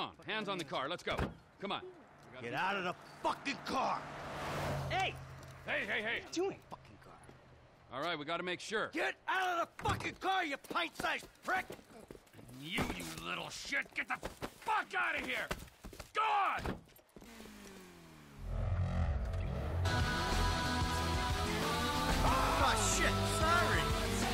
on, hands on the car, let's go. Come on. Get out of the fucking car! Hey! Hey! What are you doing? Fucking car. All right, we gotta make sure. Get out of the fucking car, you pint-sized prick! You little shit, get the fuck out of here! Go on! Oh, shit, sorry!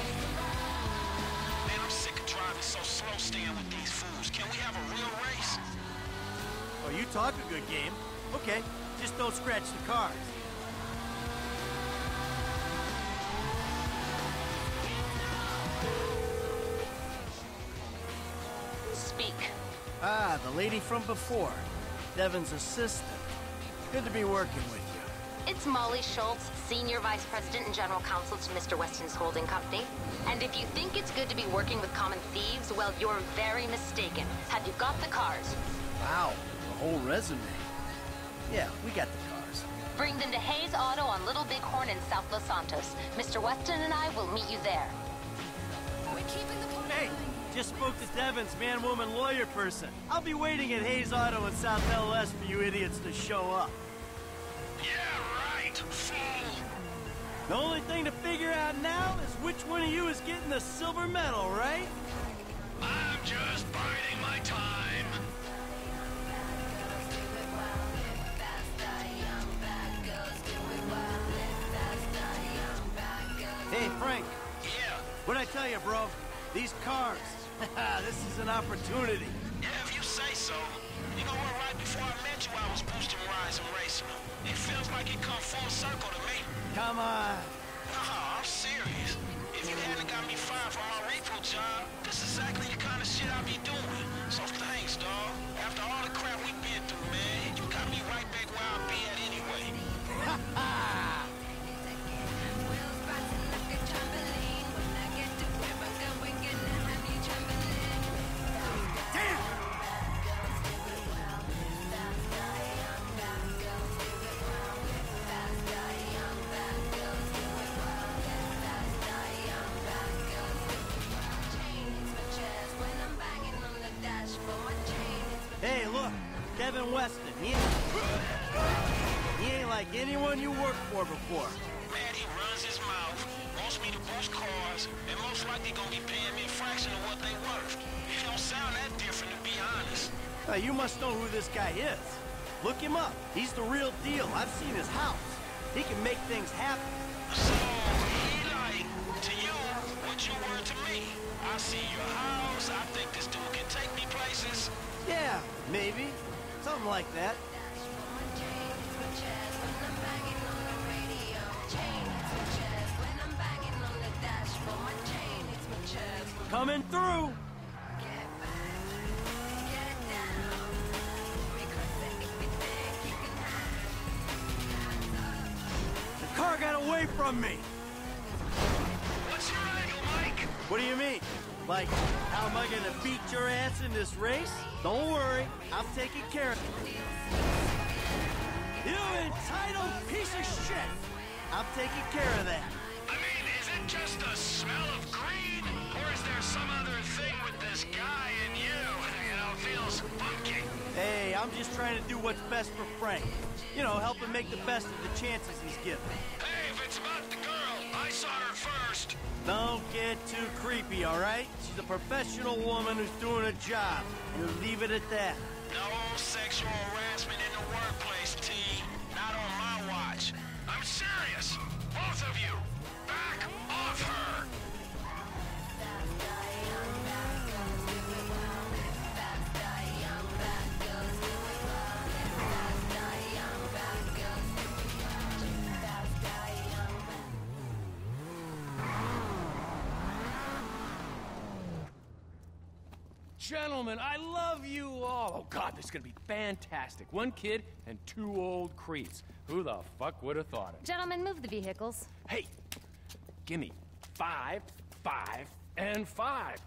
Man, I'm sick of driving so slow staying with these fools. Can we have a real race? Oh, you talk a good game. Okay, just don't scratch the cars. Speak. Ah, the lady from before. Devin's assistant. Good to be working with you. It's Molly Schultz, Senior Vice President and General Counsel to Mr. Weston's holding company. And if you think it's good to be working with common thieves, well, you're very mistaken. Have you got the cars? Wow, the whole resume. Yeah, we got the cars. Bring them to Hayes Auto on Little Bighorn in South Los Santos. Mr. Weston and I will meet you there. Hey, just spoke to Devin's man-woman lawyer person. I'll be waiting at Hayes Auto in South LS for you idiots to show up. Yeah, right, fool! The only thing to figure out now is which one of you is getting the silver medal, right? I'm just biding my time. Hey, Frank. Yeah. What'd I tell you, bro? These cars. This is an opportunity. Yeah, if you say so. You know what, right before I met you, I was boosting rides and racing them. It feels like it come full circle to me. Come on. Nah, I'm serious. If you hadn't got me fired from my repro job, this is exactly the kind of shit I'll be doing. So thanks, dawg. After all the crap we've been through, man, you got me right back where I'll be at anyway. Ha ha! Hey, look, Devin Weston. He ain't like anyone you worked for before. Man, he runs his mouth, wants me to boost cars, and most likely gonna be paying me a fraction of what they worth. It don't sound that different, to be honest. You must know who this guy is. Look him up. He's the real deal. I've seen his house. He can make things happen. So, he like, to you, what you were to me. I see your house, I think this dude can take me places. Yeah, maybe. Something like that. Coming through! The car got away from me! What's your angle, Mike? What do you mean? Like, how am I gonna beat your ass in this race? Don't worry, I'm taking care of it. You entitled piece of shit! I'm taking care of that. I mean, is it just the smell of greed? Or is there some other thing with this guy and you? You know, feels funky. Hey, I'm just trying to do what's best for Frank. You know, help him make the best of the chances he's given. Hey, if it's about the girl, I saw her first. Don't get too creepy, all right? She's a professional woman who's doing a job, and leave it at that. No sexual harassment in the workplace, T. Not on my watch. I'm serious. Both of you. Back off her. Gentlemen, I love you all. Oh, God, this is gonna be fantastic. One kid and two old creeps. Who the fuck would have thought it? Gentlemen, move the vehicles. Hey, gimme 5, 5, and 5.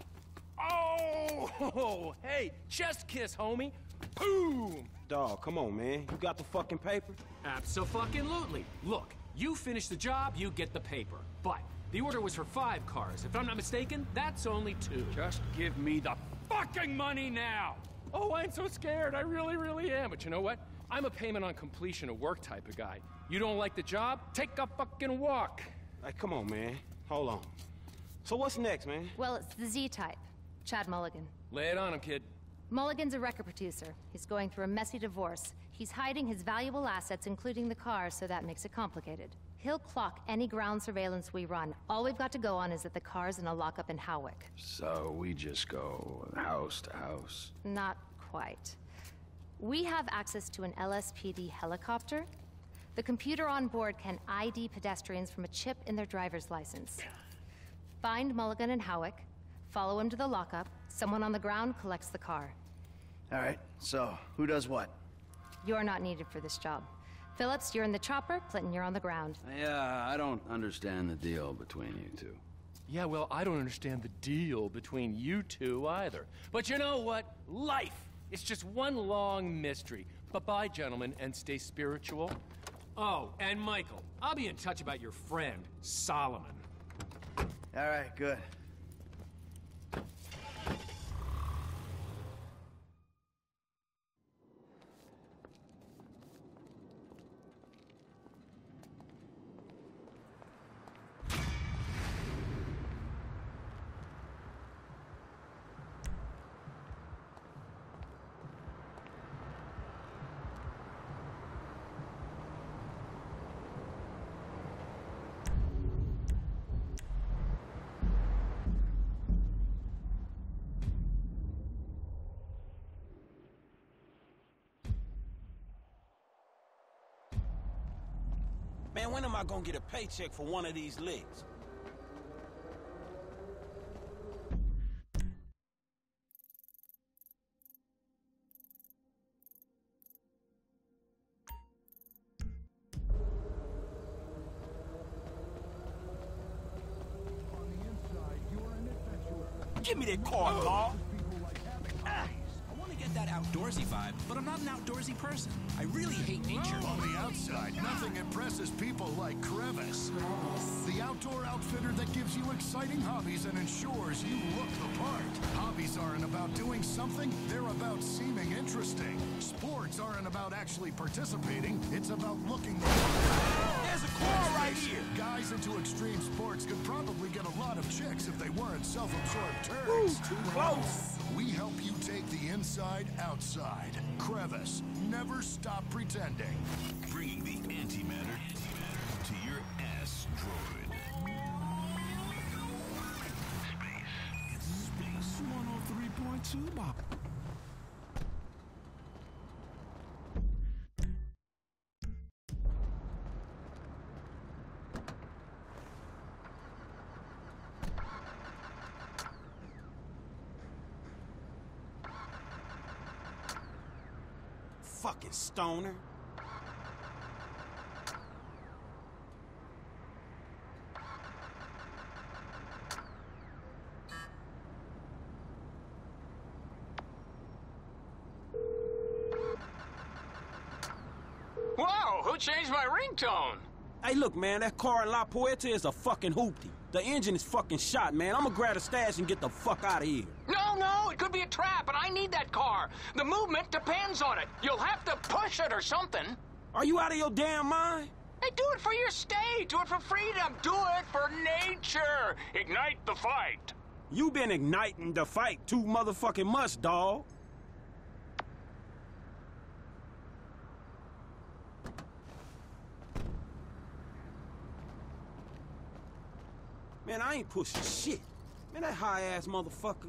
Oh, hey, chest kiss, homie. Boom! Dawg, come on, man. You got the fucking paper? Abso-fucking-lutely. Look, you finish the job, you get the paper. But the order was for 5 cars. If I'm not mistaken, that's only 2. Just give me the fucking money now! Oh, I'm so scared. I really, really am. But you know what? I'm a payment on completion of work type of guy. You don't like the job? Take a fucking walk. Hey, come on, man. Hold on. So what's next, man? Well, it's the Z-type. Chad Mulligan. Lay it on him, kid. Mulligan's a record producer. He's going through a messy divorce. He's hiding his valuable assets, including the car, so that makes it complicated. He'll clock any ground surveillance we run. All we've got to go on is that the car's in a lockup in Howick. So we just go house to house? Not quite. We have access to an LSPD helicopter. The computer on board can ID pedestrians from a chip in their driver's license. Find Mulligan in Howick, follow him to the lockup, someone on the ground collects the car. All right, so who does what? You're not needed for this job. Phillips, you're in the chopper. Clinton, you're on the ground. Yeah, I don't understand the deal between you two. Yeah, well, I don't understand the deal between you two either. But you know what? Life! It's just one long mystery. Bye-bye, gentlemen, and stay spiritual. Oh, and Michael, I'll be in touch about your friend, Solomon. All right, good. Man, when am I gonna get a paycheck for one of these licks? Give me that car, Paul. I want to get that outdoorsy vibe, but I'm not an outdoorsy person. I really hate nature. On the outside, nothing impresses people like Crevice. The outdoor outfitter that gives you exciting hobbies and ensures you look the part. Hobbies aren't about doing something, they're about seeming interesting. Sports aren't about actually participating, it's about looking the part. There's a car right here. Guys into extreme sports could probably get a lot of chicks if they weren't self-absorbed turds. Ooh, too close. We help you take the inside outside. Crevice, never stop pretending. Bringing the antimatter to your asteroid. Space. It's Space 103.2, Bob. Fucking stoner. Whoa, who changed my ringtone? Hey, look, man, that car in La Puerta is a fucking hoopty. The engine is fucking shot, man. I'm gonna grab a stash and get the fuck out of here. No, it could be a trap, and I need that car. The movement depends on it. You'll have to push it or something. Are you out of your damn mind? Hey, do it for your state. Do it for freedom. Do it for nature. Ignite the fight. You been igniting the fight too motherfucking much, dawg. Man, I ain't pushing shit. Man, that high-ass motherfucker.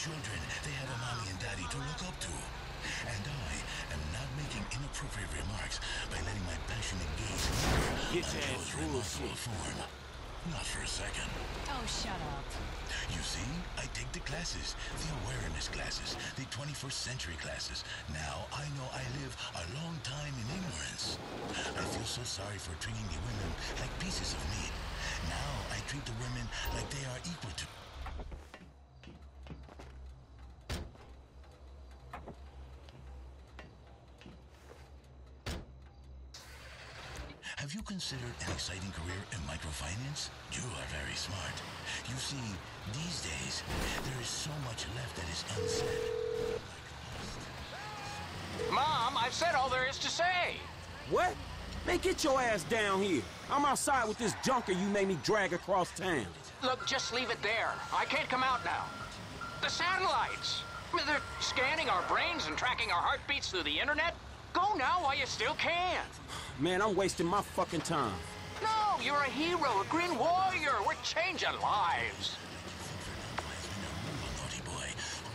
children, they have a mommy and daddy to look up to. And I am not making inappropriate remarks by letting my passionate gaze linger until its remarkable form. Not for a second. Oh, shut up. You see, I take the classes, the awareness classes, the 21st century classes. Now I know I live a long time in ignorance. I feel so sorry for treating the women like pieces of meat. Now I treat the women like they are equal to... Have you considered an exciting career in microfinance? You are very smart. You see, these days, there is so much left that is unsaid. Mom, I've said all there is to say. What? Man, get your ass down here. I'm outside with this junker you made me drag across town. Look, just leave it there. I can't come out now. The satellites. They're scanning our brains and tracking our heartbeats through the internet. Go now while you still can. Man, I'm wasting my fucking time. No, you're a hero, a green warrior. We're changing lives. Naughty boy.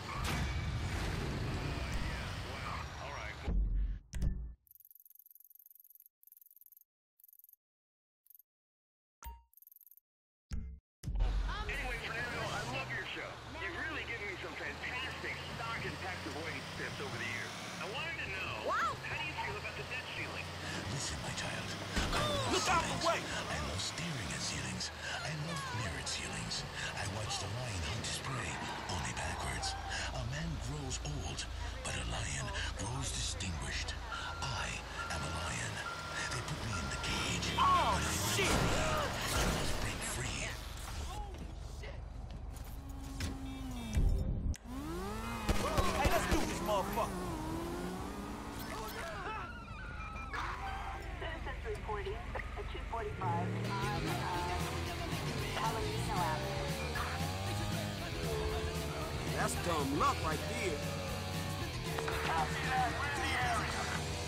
Anyway, Fernando, I love your show. You've really given me some fantastic stock and tax avoidance tips over the years. I wanted to know, how do you feel about the debt ceiling? Listen, my child. Look out the way! I love staring at ceilings. I love mirrored ceilings. I watched a lion hunt his prey, only backwards. A man grows old, but a lion grows distinguished. I am a lion. They put me in the cage. Oh, shit! I must break free. Hey, let's do this, motherfucker. Citizens reporting at 2:45 on Palomino Avenue. That's dumb luck right there. Copy that. We're in the area.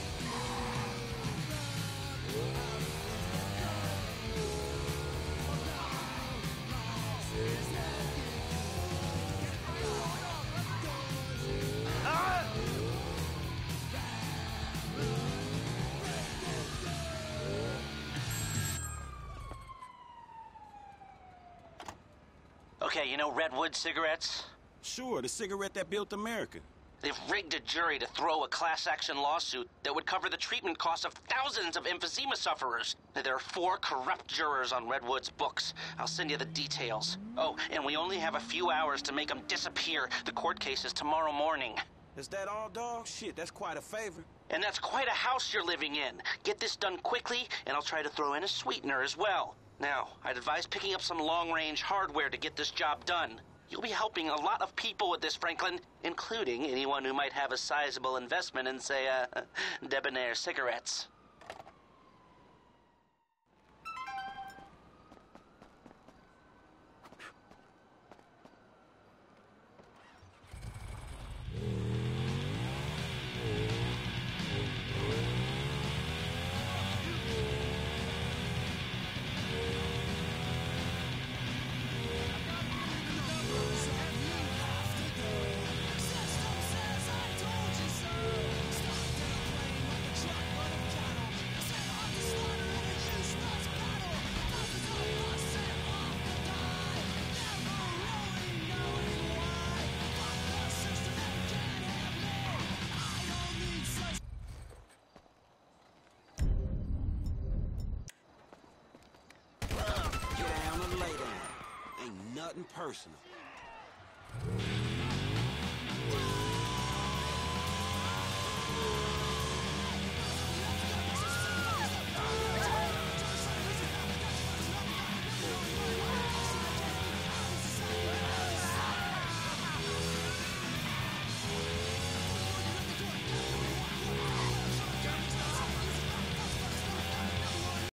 Okay, you know Redwood cigarettes? Sure, the cigarette that built America. They've rigged a jury to throw a class-action lawsuit that would cover the treatment costs of thousands of emphysema sufferers. There are 4 corrupt jurors on Redwood's books. I'll send you the details. Oh, and we only have a few hours to make them disappear. The court case is tomorrow morning. Is that all, dog? Shit, that's quite a favor. And that's quite a house you're living in. Get this done quickly, and I'll try to throw in a sweetener as well. Now, I'd advise picking up some long-range hardware to get this job done. You'll be helping a lot of people with this, Franklin, including anyone who might have a sizable investment in, say, Debonair cigarettes. Nothing personal.